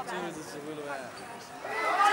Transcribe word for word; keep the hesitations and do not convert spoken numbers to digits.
最后一次吃亏了呗。